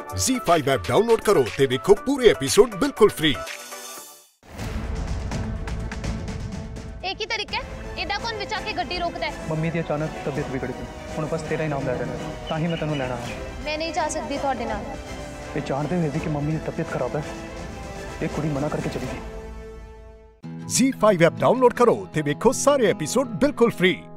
ZEE5 app download करो ते देखो पूरे एपिसोड बिल्कुल फ्री। एक ही तरीका है, एदा कौन विच आके गड्डी रोकदा है? मम्मी दी अचानक तबीयत बिगड़ गई, हुण बस तेरा ही नाम लै रहे हैं, तां ही मैं तैनूं लैण आया। मैं नहीं जा सकती तुहाडे नाल। ये जानते हुए भी कि मम्मी की तबीयत खराब है, एक कुड़ी मना करके चली गई। ZEE5 ऐप डाउनलोड करो ते देखो सारे एपिसोड बिल्कुल फ्री।